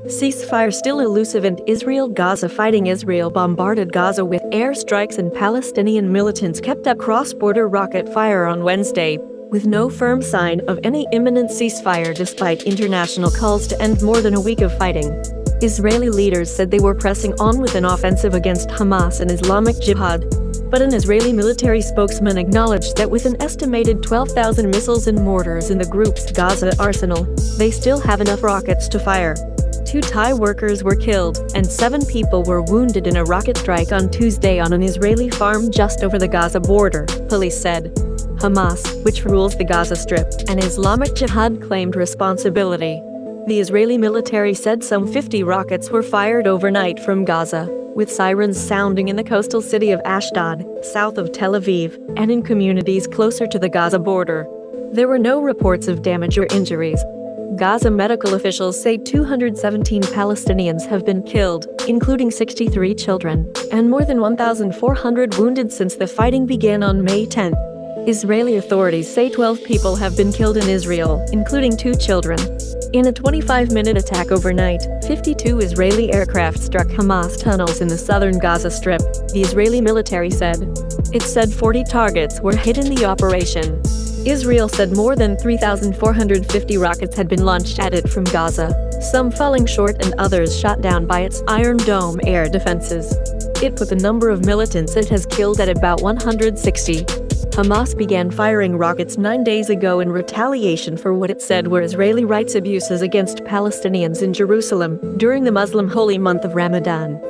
Ceasefire still elusive and Israel-Gaza fighting. Israel bombarded Gaza with airstrikes and Palestinian militants kept up cross-border rocket fire on Wednesday, with no firm sign of any imminent ceasefire despite international calls to end more than a week of fighting. Israeli leaders said they were pressing on with an offensive against Hamas and Islamic Jihad, but an Israeli military spokesman acknowledged that with an estimated 12,000 missiles and mortars in the group's Gaza arsenal, they still have enough rockets to fire. 2 Thai workers were killed, and 7 people were wounded in a rocket strike on Tuesday on an Israeli farm just over the Gaza border, police said. Hamas, which rules the Gaza Strip, and Islamic Jihad claimed responsibility. The Israeli military said some 50 rockets were fired overnight from Gaza, with sirens sounding in the coastal city of Ashdod, south of Tel Aviv, and in communities closer to the Gaza border. There were no reports of damage or injuries. Gaza medical officials say 217 Palestinians have been killed, including 63 children, and more than 1,400 wounded since the fighting began on May 10. Israeli authorities say 12 people have been killed in Israel, including 2 children. In a 25-minute attack overnight, 52 Israeli aircraft struck Hamas tunnels in the southern Gaza Strip, the Israeli military said. It said 40 targets were hit in the operation. Israel said more than 3,450 rockets had been launched at it from Gaza, some falling short and others shot down by its Iron Dome air defenses. It put the number of militants it has killed at about 160. Hamas began firing rockets 9 days ago in retaliation for what it said were Israeli rights abuses against Palestinians in Jerusalem during the Muslim holy month of Ramadan.